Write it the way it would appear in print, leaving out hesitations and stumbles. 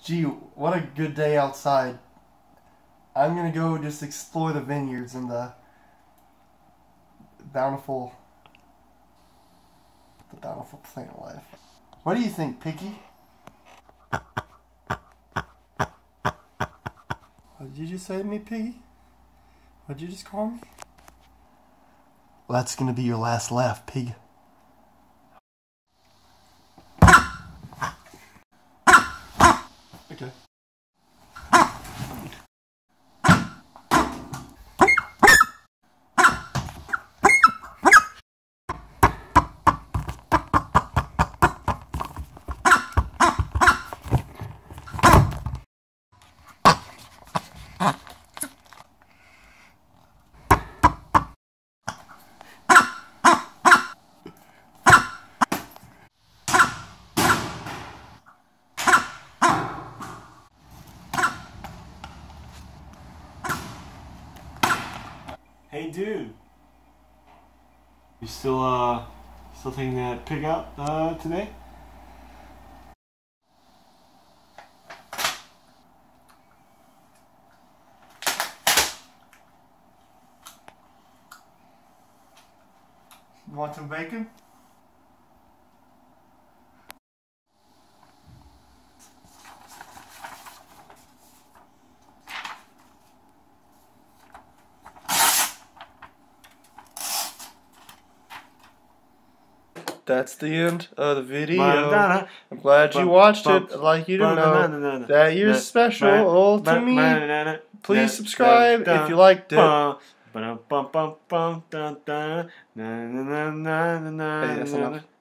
Gee, what a good day outside. I'm gonna go just explore the vineyards and the bountiful plant life. What do you think, Piggy? What did you just say to me, Piggy? What did you just call me? Well, that's gonna be your last laugh, pig. Okay. Hey dude, you still taking that pig out today? You want some bacon? That's the end of the video. I'm glad you watched it. I'd like you to know that you're special to me. Please subscribe if you liked it. Hey, that's enough.